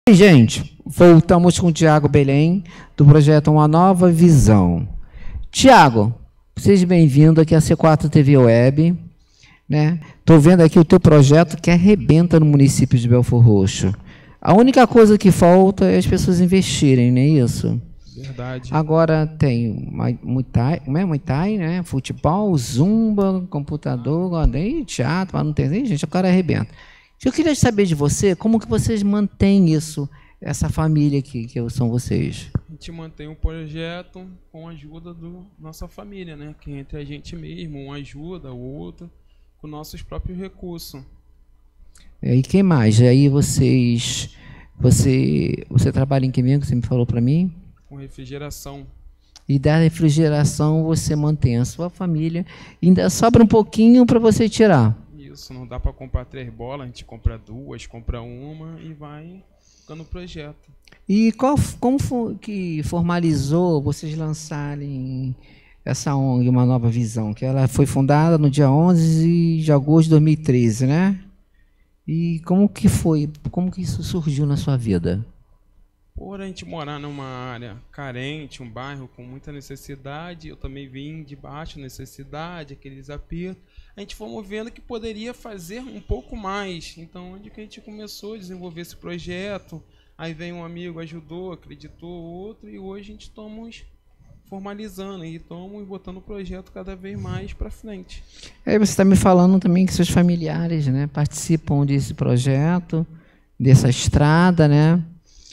E, gente, voltamos com o Tiago Belém, do projeto Uma Nova Visão. Tiago, seja bem-vindo aqui à C4 TV Web. Estou vendo aqui o teu projeto que arrebenta no município de Belford Roxo. A única coisa que falta é as pessoas investirem, não é isso? Verdade. Agora tem Muay Thai, né? Futebol, zumba, computador, teatro, mas não tem nem gente, o cara arrebenta. Eu queria saber de você, como que vocês mantêm isso, essa família aqui, que são vocês? A gente mantém um projeto com a ajuda da nossa família, né? Que entre a gente mesmo, um ajuda o outro, com nossos próprios recursos. E quem mais? Aí você trabalha em que mesmo, que você me falou para mim? Com refrigeração. E da refrigeração você mantém a sua família, ainda sobra um pouquinho para você tirar. Isso, não dá para comprar 3 bolas, a gente compra 2, compra uma e vai ficando o projeto. E como foi que formalizou vocês lançarem essa ONG, Uma Nova Visão? Que ela foi fundada no dia 11 de agosto de 2013, né? E como que foi? Como que isso surgiu na sua vida? Por a gente morar numa área carente, um bairro com muita necessidade, eu também vim de baixa necessidade, aqueles apertos, a gente fomos vendo que poderia fazer um pouco mais. Então, onde que a gente começou a desenvolver esse projeto, aí vem um amigo, ajudou, acreditou, outro, e hoje a gente estamos formalizando e estamos botando o projeto cada vez mais para frente. Aí você está me falando também que seus familiares, né, participam desse projeto, dessa estrada, né?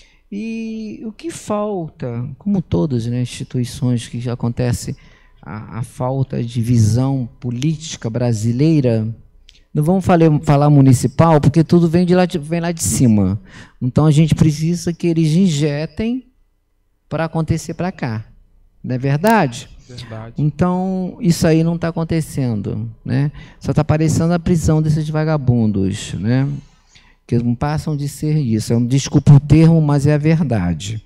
E o que falta, como todas, né, instituições que já acontece, a falta de visão política brasileira, não vamos falar municipal, porque tudo vem lá de cima. Então a gente precisa que eles injetem para acontecer para cá. Não é verdade? Verdade. Então isso aí não está acontecendo, né? Só está aparecendo a prisão desses vagabundos, né? Que não passam de ser isso. Desculpa o termo, mas é a verdade.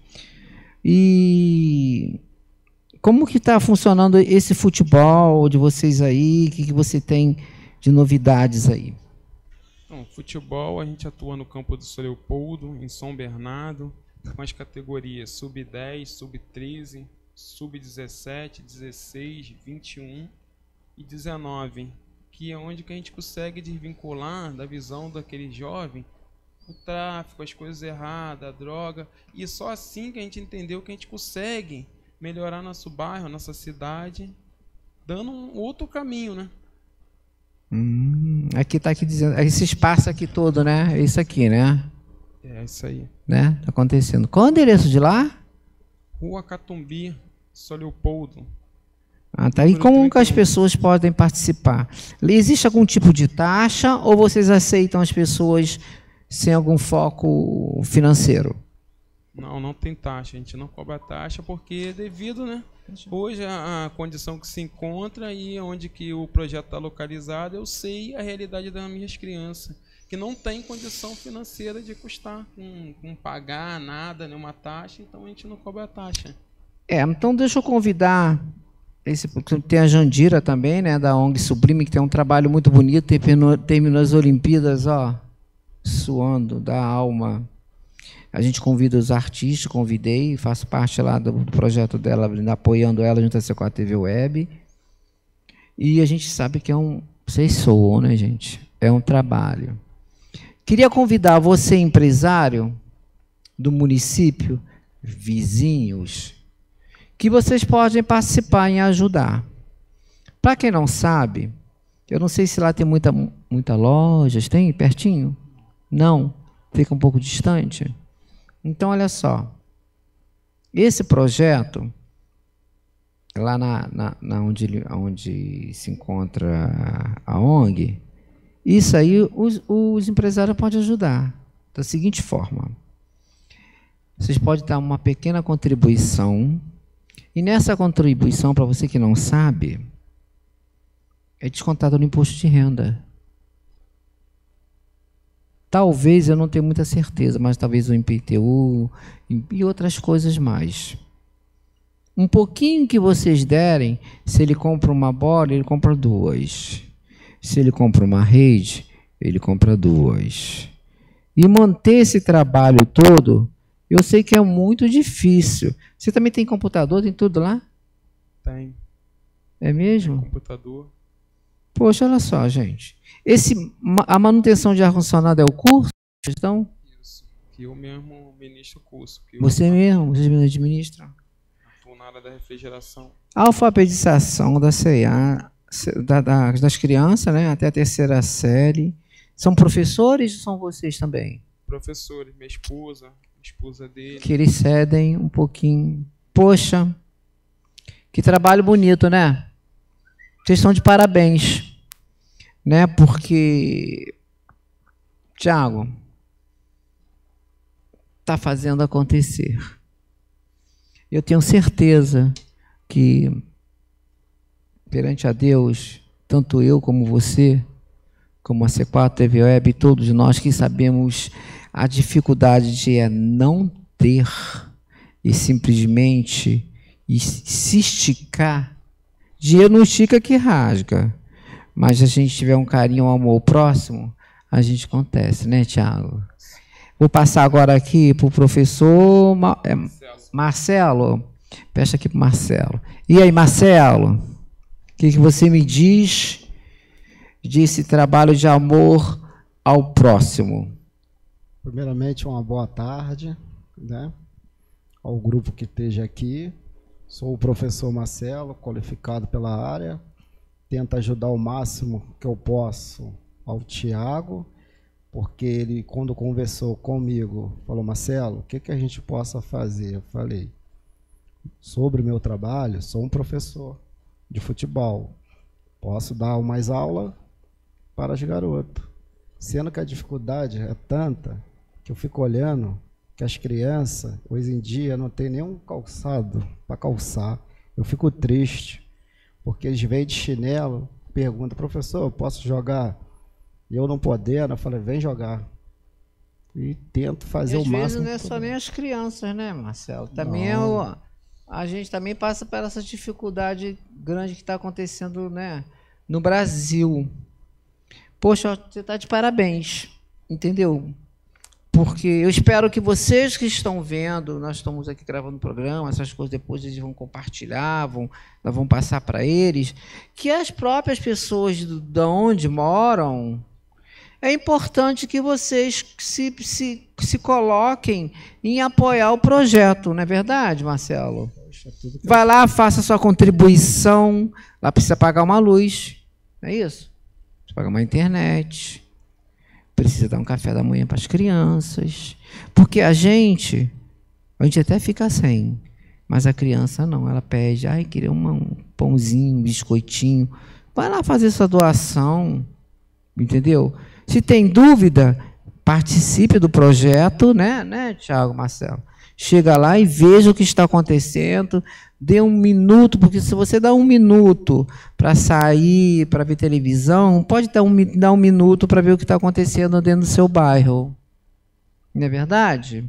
E como que está funcionando esse futebol de vocês aí? O que você tem de novidades aí? Então, futebol, a gente atua no campo do São Leopoldo, em São Bernardo, com as categorias sub-10, sub-13, sub-17, 16, 21 e 19. Que é onde que a gente consegue desvincular da visão daquele jovem o tráfico, as coisas erradas, a droga, e só assim que a gente entendeu que a gente consegue melhorar nosso bairro, nossa cidade, dando um outro caminho, né? Aqui está aqui dizendo, esse espaço aqui todo, né? É isso aqui, né? É isso aí. Né? Tá acontecendo. Qual é o endereço de lá? Rua Catumbi, São Leopoldo. Ah, tá. E como que as pessoas podem participar? Existe algum tipo de taxa ou vocês aceitam as pessoas sem algum foco financeiro? Não, não tem taxa. A gente não cobra taxa porque devido, né? Hoje a condição que se encontra e onde que o projeto está localizado, eu sei a realidade das minhas crianças, que não tem condição financeira de custar, com pagar nada, nenhuma taxa, então a gente não cobra taxa. Então deixa eu convidar... Tem a Jandira também, né, da ONG Sublime, que tem um trabalho muito bonito, terminou as Olimpíadas, ó, suando da alma. A gente convida os artistas, convidei, faço parte lá do projeto dela, apoiando ela junto à C4 TV Web. E a gente sabe que vocês soam, né, gente? É um trabalho. Queria convidar você, empresário do município, vizinhos, que vocês podem participar em ajudar. Para quem não sabe, eu não sei se lá tem muita lojas, tem pertinho? Não, fica um pouco distante. Então, olha só, esse projeto, lá onde se encontra a ONG, isso aí os empresários podem ajudar da seguinte forma. Vocês podem dar uma pequena contribuição. E nessa contribuição, para você que não sabe, é descontado no imposto de renda. Talvez, eu não tenho muita certeza, mas talvez o IPTU e outras coisas mais. Um pouquinho que vocês derem, se ele compra uma bola, ele compra 2. Se ele compra uma rede, ele compra 2. E manter esse trabalho todo, eu sei que é muito difícil. Você também tem computador, tem tudo lá? Tem. É mesmo? Tem computador. Poxa, olha só, gente. A manutenção de ar-condicionado é o curso? Então, Isso. Que eu mesmo ministro o curso. você mesmo administra? Estou na área da refrigeração. A alfabetização da CEA, das crianças, né, até a 3ª série. São professores ou são vocês também? Professores, minha esposa dele. Que eles cedem um pouquinho. Poxa, que trabalho bonito, né? Vocês estão de parabéns, né? Porque, Tiago, está fazendo acontecer. Eu tenho certeza que, perante a Deus, tanto eu como você, como a C4 TV Web, todos nós que sabemos a dificuldade de não ter e simplesmente se esticar. Dinheiro não estica que rasga, mas se a gente tiver um carinho, um amor próximo, a gente acontece, né, Tiago? Vou passar agora aqui para o professor Marcelo. Peça aqui para o Marcelo. E aí, Marcelo, o que você me diz desse trabalho de amor ao próximo? Primeiramente, uma boa tarde, né, ao grupo que esteja aqui. Sou o professor Marcelo, qualificado pela área. Tento ajudar o máximo que eu posso ao Tiago, porque ele, quando conversou comigo, falou: Marcelo, o que a gente possa fazer? Eu falei: sobre o meu trabalho, sou um professor de futebol. Posso dar mais aula para os garotos. Sendo que a dificuldade é tanta que eu fico olhando que as crianças, hoje em dia, não tem nenhum calçado para calçar. Eu fico triste, porque eles vêm de chinelo, perguntam: professor, eu posso jogar? E eu não podendo, eu falei: vem jogar. E tento fazer o máximo. Às vezes não é só nem as crianças, né, Marcelo? Também a gente também passa por essa dificuldade grande que está acontecendo, né, no Brasil. Poxa, você está de parabéns, entendeu? Porque eu espero que vocês que estão vendo, nós estamos aqui gravando o programa, essas coisas depois eles vão compartilhar, nós vamos passar para eles, que as próprias pessoas de onde moram, é importante que vocês se coloquem em apoiar o projeto, não é verdade, Marcelo? Vai lá, faça sua contribuição, lá precisa pagar uma luz, não é isso? Precisa pagar uma internet, precisa dar um café da manhã para as crianças, porque a gente até fica sem, mas a criança não, ela pede: ai, queria um pãozinho, um biscoitinho. Vai lá fazer sua doação, entendeu? Se tem dúvida, participe do projeto, né, Tiago, Marcelo? Chega lá e veja o que está acontecendo, dê um minuto, porque se você dá um minuto para sair, para ver televisão, pode dar um minuto para ver o que está acontecendo dentro do seu bairro. Não é verdade?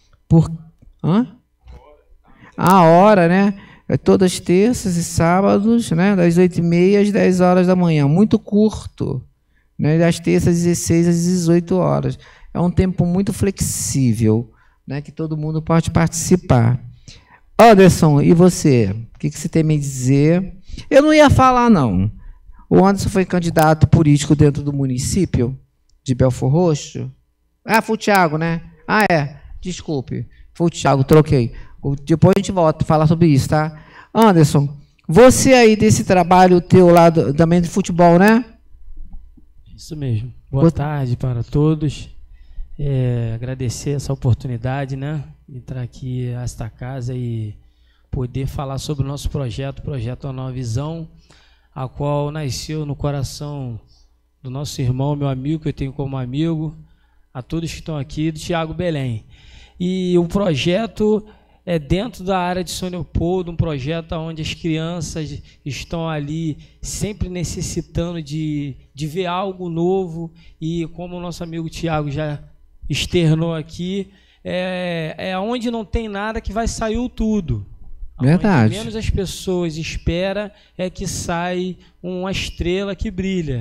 A hora, né? É todas terças e sábados, né? Das 8h30 às 10 horas da manhã. Muito curto. Né? Das terças, 16 às 18 horas. É um tempo muito flexível, né? Que todo mundo pode participar. Anderson, e você? O que você tem a me dizer? Eu não ia falar, não. O Anderson foi candidato político dentro do município de Belfor Roxo. Ah, foi o Thiago, né? Ah, é. Desculpe. Foi o Thiago, troquei. Depois a gente volta a falar sobre isso, tá? Anderson, você aí desse trabalho teu lá também de futebol, né? Isso mesmo. Boa tarde para todos. Agradecer essa oportunidade, né? Entrar aqui a esta casa e poder falar sobre o nosso projeto, o projeto A Nova Visão, a qual nasceu no coração do nosso irmão, meu amigo, que eu tenho como amigo, a todos que estão aqui, do Tiago Belém. E o projeto é dentro da área de São Leopoldo, um projeto onde as crianças estão ali sempre necessitando de ver algo novo, e como o nosso amigo Tiago já externou aqui, é onde não tem nada que vai sair o tudo. Verdade. Onde menos as pessoas esperam é que sai uma estrela que brilha.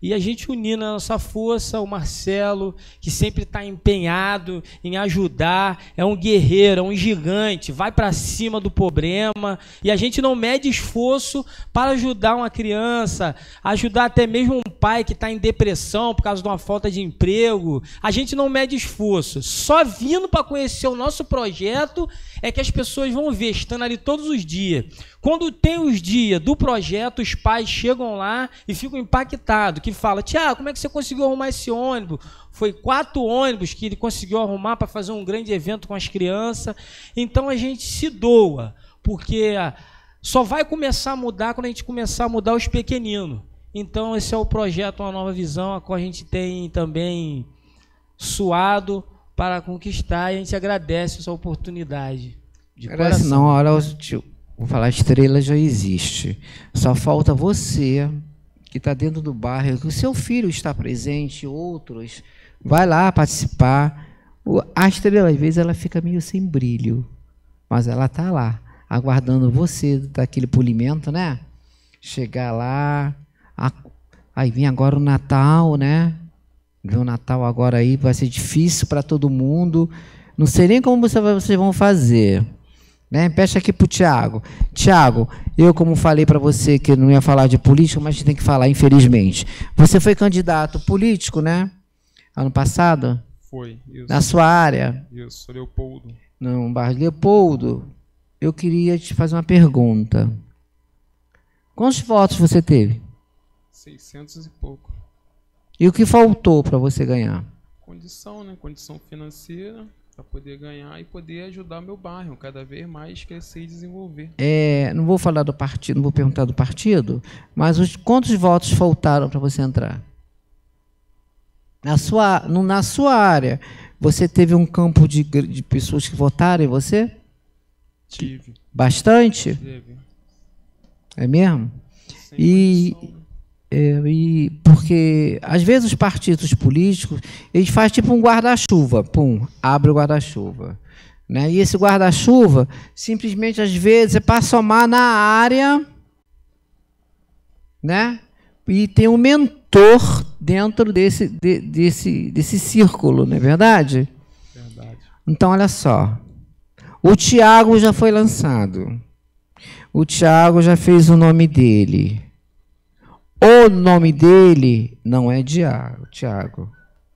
E a gente unindo a nossa força, o Marcelo, que sempre está empenhado em ajudar, é um guerreiro, é um gigante, vai para cima do problema, e a gente não mede esforço para ajudar uma criança, ajudar até mesmo um pai que está em depressão por causa de uma falta de emprego. A gente não mede esforço. Só vindo para conhecer o nosso projeto é que as pessoas vão ver, estando ali todos os dias. Quando tem os dias do projeto, os pais chegam lá e ficam impactados, que falam: Tiago, como é que você conseguiu arrumar esse ônibus? Foi 4 ônibus que ele conseguiu arrumar para fazer um grande evento com as crianças. Então a gente se doa, porque só vai começar a mudar quando a gente começar a mudar os pequeninos. Então esse é o projeto Uma Nova Visão, a qual a gente tem também suado para conquistar, e a gente agradece essa oportunidade. De coração. Não, olha, vou falar, a estrela já existe. Só falta você, que está dentro do bairro, que o seu filho está presente, outros, vai lá participar. A estrela, às vezes, ela fica meio sem brilho, mas ela está lá, aguardando você, daquele polimento, né? Chegar lá, aí vem agora o Natal, né? Vem o Natal agora aí, vai ser difícil para todo mundo. Não sei nem como vocês vão fazer. Né? Peça aqui para o Tiago. Tiago, eu como falei para você que não ia falar de política, mas a gente tem que falar, infelizmente. Você foi candidato político, né? Ano passado? Foi, isso. Na sua área? Isso, Leopoldo. Não, bairro Leopoldo. Eu queria te fazer uma pergunta. Quantos votos você teve? 600 e pouco. E o que faltou para você ganhar? Condição, né? Condição financeira para poder ganhar e poder ajudar meu bairro cada vez mais crescer e desenvolver. Não vou falar do partido, não vou perguntar do partido, mas quantos votos faltaram para você entrar? Na sua área, você teve um campo de pessoas que votaram em você? Tive. Bastante? Teve. É mesmo? Sem condição. Porque, às vezes, os partidos políticos, eles fazem tipo um guarda-chuva, pum, abre o guarda-chuva. Né? E esse guarda-chuva, simplesmente, às vezes, é para somar na área, né? E tem um mentor dentro desse círculo, não é verdade? Verdade. Então, olha só, o Tiago já foi lançado, o Tiago já fez o nome dele. O nome dele não é Tiago.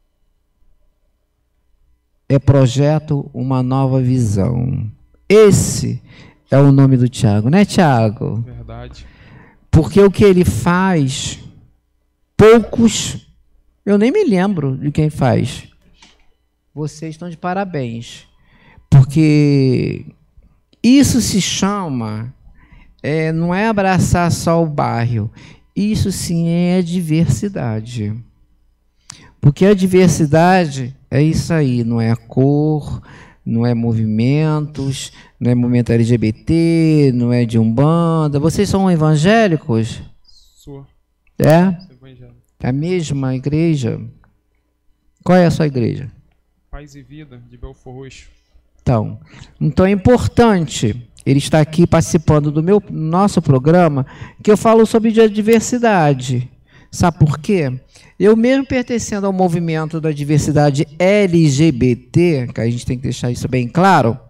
É Projeto Uma Nova Visão. Esse é o nome do Tiago, né, Tiago? Verdade. Porque o que ele faz, poucos, eu nem me lembro de quem faz. Vocês estão de parabéns. Porque isso se chama, não é abraçar só o bairro. Isso sim é diversidade. Porque a diversidade é isso aí, não é a cor, não é movimentos, não é movimento LGBT, não é de Umbanda. Vocês são evangélicos? Sou. É? Sou evangélico. É a mesma igreja? Qual é a sua igreja? Paz e Vida, de Belfor Roxo. Então é importante ele estar aqui participando do nosso programa, que eu falo sobre diversidade. Sabe por quê? Eu mesmo pertencendo ao movimento da diversidade LGBT, que a gente tem que deixar isso bem claro,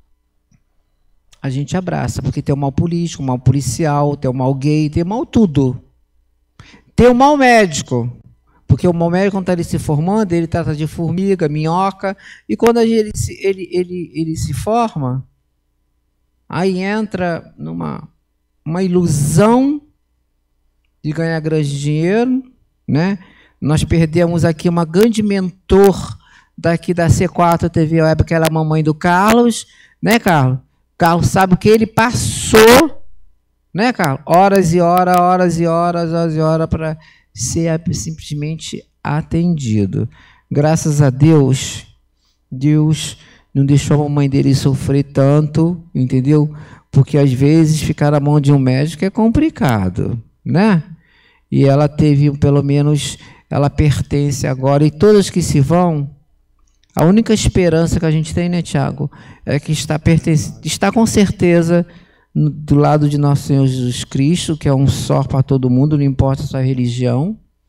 a gente abraça, porque tem o mal político, o mal policial, tem o mal gay, tem o mal tudo. Tem o mal médico, porque o mal médico, quando está ele se formando, ele trata de formiga, minhoca, e quando ele se forma, aí entra numa ilusão de ganhar grande dinheiro, né? Nós perdemos aqui uma grande mentor daqui da C4 TV Web, que era a mamãe do Carlos, né, Carlos? Carlos sabe o que ele passou, né, Carlos? Horas e horas para ser simplesmente atendido. Graças a Deus, Deus não deixou a mamãe dele sofrer tanto, entendeu? Porque às vezes ficar na mão de um médico é complicado, né? E ela teve, pelo menos, ela pertence agora, e todas que se vão, a única esperança que a gente tem, né, Tiago, é que está com certeza do lado de nosso Senhor Jesus Cristo, que é um só para todo mundo, não importa a sua religião,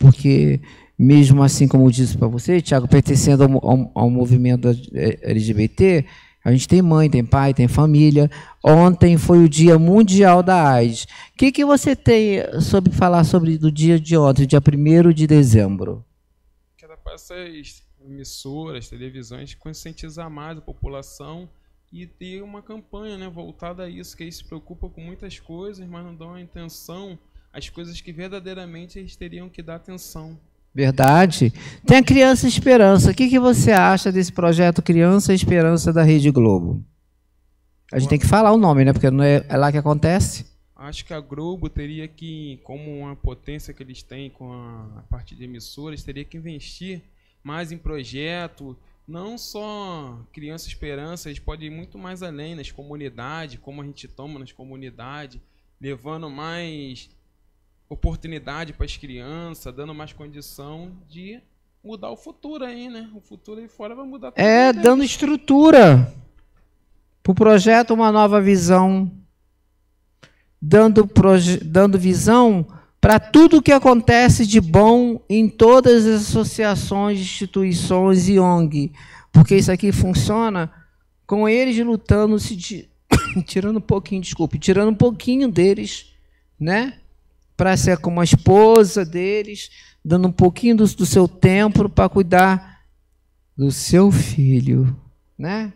porque mesmo assim, como eu disse para você, Tiago, pertencendo ao movimento LGBT, a gente tem mãe, tem pai, tem família. Ontem foi o Dia Mundial da AIDS. O que você tem sobre falar sobre do dia de ontem, dia 1º de dezembro? Que era para essas emissoras, televisões, conscientizar mais a população e ter uma campanha, né, voltada a isso, que eles se preocupam com muitas coisas, mas não dão a atenção às coisas que verdadeiramente eles teriam que dar atenção. Verdade. Tem a Criança Esperança. O que você acha desse projeto Criança Esperança da Rede Globo? A gente tem que falar o nome, né? Porque não é lá que acontece. Acho que a Globo teria que, como uma potência que eles têm com a parte de emissoras, teria que investir mais em projeto, não só Criança Esperança, eles podem ir muito mais além nas comunidades, como a gente toma nas comunidades, levando mais oportunidade para as crianças, dando mais condição de mudar o futuro aí, né? O futuro aí fora vai mudar tudo. Dando estrutura para o projeto, uma nova visão, dando visão para tudo o que acontece de bom em todas as associações, instituições e ONG, porque isso aqui funciona com eles lutando, tirando um pouquinho deles, né? Para ser como a esposa deles, dando um pouquinho do seu tempo para cuidar do seu filho, né?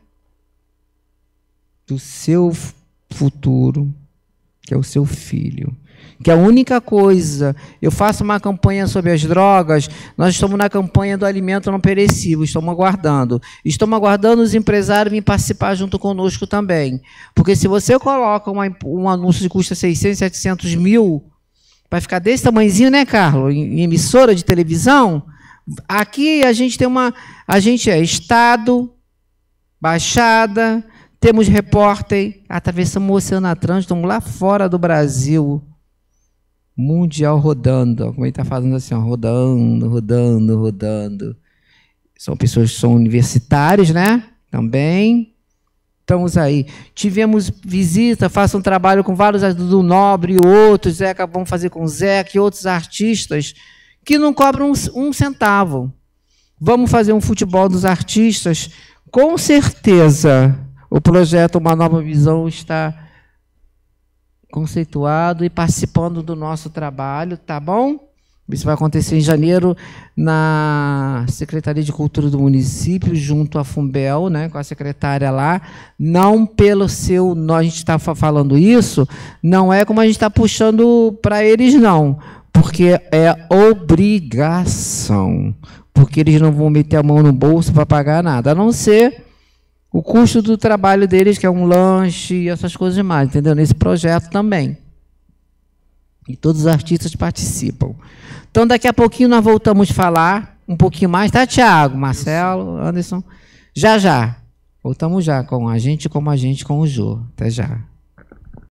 Do seu futuro, que é o seu filho. Que é a única coisa, eu faço uma campanha sobre as drogas, nós estamos na campanha do alimento não perecível, estamos aguardando os empresários virem participar junto conosco também. Porque se você coloca um anúncio que custa 600, 700 mil, vai ficar desse tamanhozinho, né, Carlos? Em emissora de televisão. Aqui a gente é Estado, Baixada, temos repórter, atravessamos o Oceano Atlântico, estamos lá fora do Brasil. Mundial rodando. Como ele está falando assim, ó, rodando. São pessoas que são universitários, né? Também. Estamos aí. Tivemos visita, faço um trabalho com vários do Nobre e outros, Zeca, vamos fazer com o Zeca e outros artistas que não cobram um centavo. Vamos fazer um futebol dos artistas. Com certeza, o projeto Uma Nova Visão está conceituado e participando do nosso trabalho, tá bom? Isso vai acontecer em janeiro na Secretaria de Cultura do município, junto à Fumbel, né, com a secretária lá. Não pelo seu... A gente está falando isso, não é como a gente está puxando para eles, não. Porque é obrigação. Porque eles não vão meter a mão no bolso para pagar nada, a não ser o custo do trabalho deles, que é um lanche e essas coisas mais, entendeu? Nesse projeto também. E todos os artistas participam. Então, daqui a pouquinho nós voltamos a falar um pouquinho mais, tá, Tiago, Marcelo, Anderson? Já. Voltamos já com a gente, com o Jô. Até já.